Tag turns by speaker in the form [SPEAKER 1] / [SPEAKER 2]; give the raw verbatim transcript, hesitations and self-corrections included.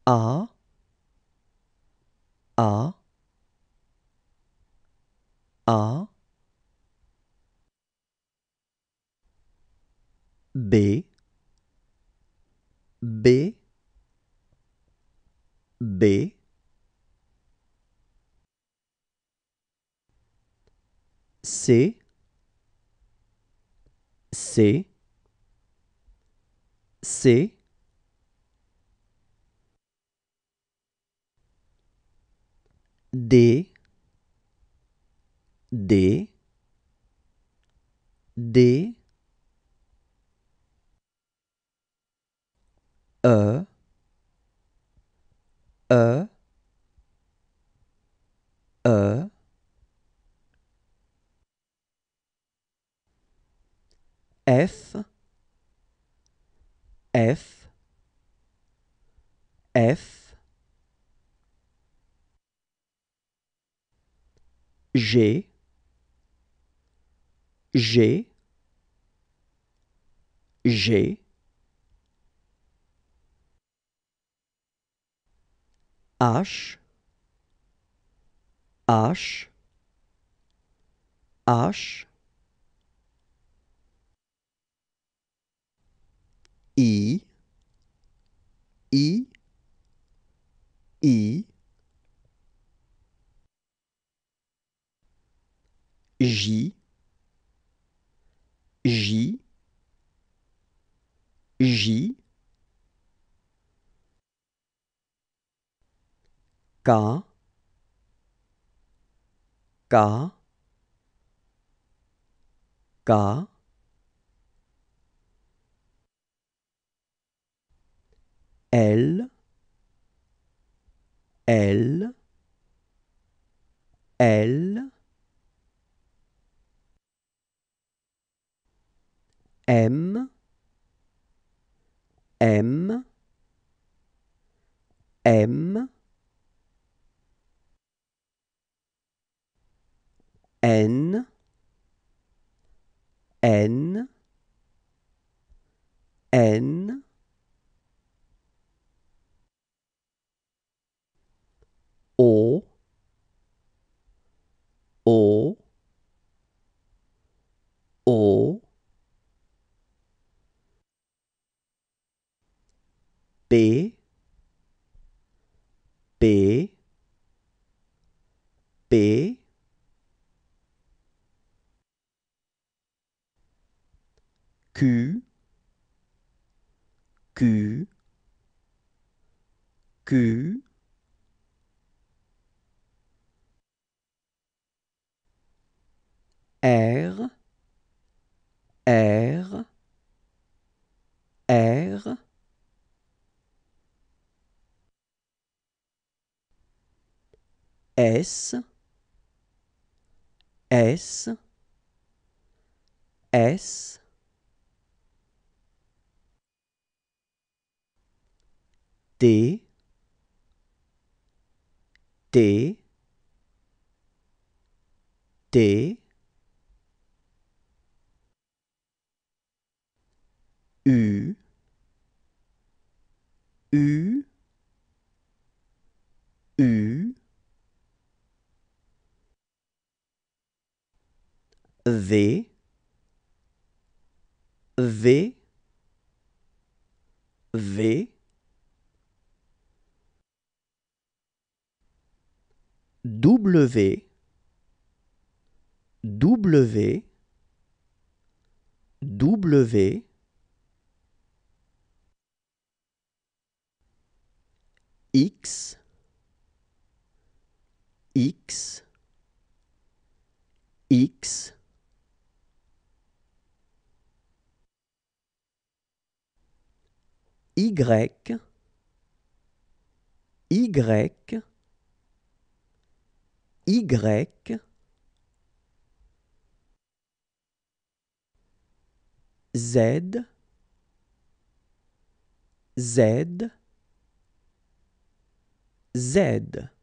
[SPEAKER 1] A, A, A, B, B, B, C, C, C, D, D, D, E, E, E, F, F, F, G, G, G, H, H, H, I, I, I, J, J, J, K, K, K, L, L, L, M, M, M, N, N, N, O, O, O, P, P, P, Q, Q, Q, R, R, R, S, S, S, T, T, T, U, U, U, V, V, V, W, W, W, X, X, X, Y, Y, Y, Z, Z, Z.